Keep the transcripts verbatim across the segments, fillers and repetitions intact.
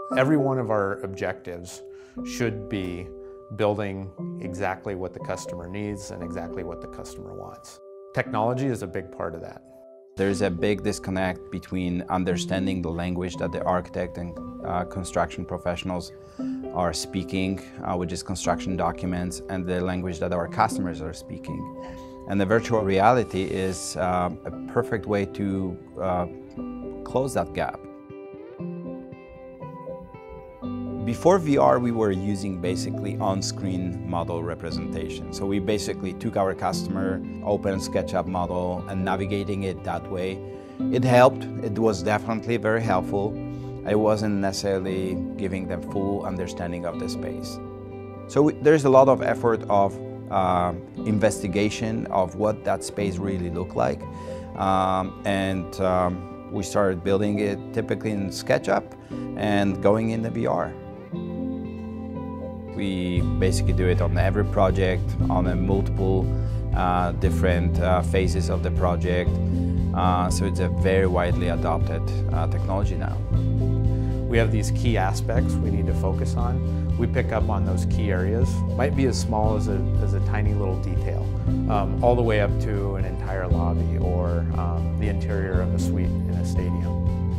Every one of our objectives should be building exactly what the customer needs and exactly what the customer wants. Technology is a big part of that. There's a big disconnect between understanding the language that the architect and uh, construction professionals are speaking, uh, which is construction documents, and the language that our customers are speaking. And the virtual reality is uh, a perfect way to uh, close that gap. Before V R, we were using basically on-screen model representation. So we basically took our customer, open SketchUp model, and navigating it that way. It helped. It was definitely very helpful. I wasn't necessarily giving them full understanding of the space. So we, there's a lot of effort of uh, investigation of what that space really looked like. Um, and um, we started building it typically in SketchUp and going in the V R. We basically do it on every project, on a multiple uh, different uh, phases of the project. Uh, so it's a very widely adopted uh, technology now. We have these key aspects we need to focus on. We pick up on those key areas. Might be as small as a, as a tiny little detail, um, all the way up to an entire lobby or um, the interior of a suite in a stadium.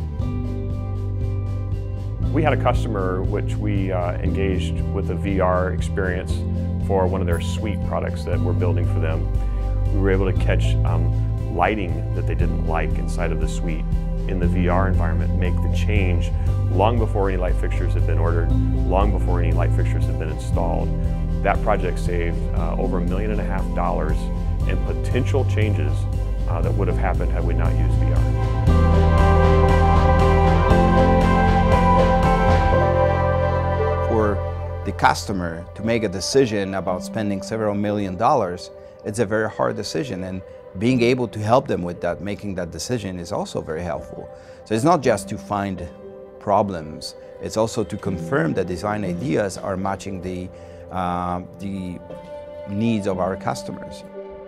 We had a customer which we uh, engaged with a V R experience for one of their suite products that we're building for them. We were able to catch um, lighting that they didn't like inside of the suite in the V R environment, make the change long before any light fixtures had been ordered, long before any light fixtures had been installed. That project saved uh, over a million and a half dollars in potential changes uh, that would have happened had we not used V R. For the customer to make a decision about spending several million dollars, it's a very hard decision, and being able to help them with that, making that decision, is also very helpful. So it's not just to find problems, it's also to confirm that design ideas are matching the, uh, the needs of our customers.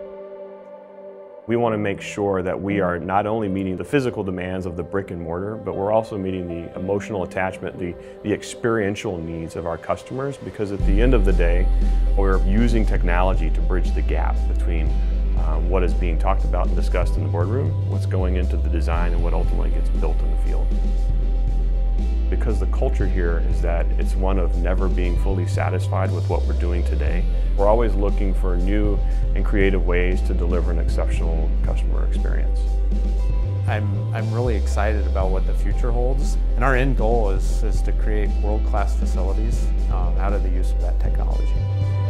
We want to make sure that we are not only meeting the physical demands of the brick and mortar, but we're also meeting the emotional attachment, the, the experiential needs of our customers, because at the end of the day, we're using technology to bridge the gap between um, what is being talked about and discussed in the boardroom, what's going into the design, and what ultimately gets built in the field. Because the culture here is that it's one of never being fully satisfied with what we're doing today. We're always looking for new and creative ways to deliver an exceptional customer experience. I'm, I'm really excited about what the future holds, and our end goal is, is to create world-class facilities um, out of the use of that technology.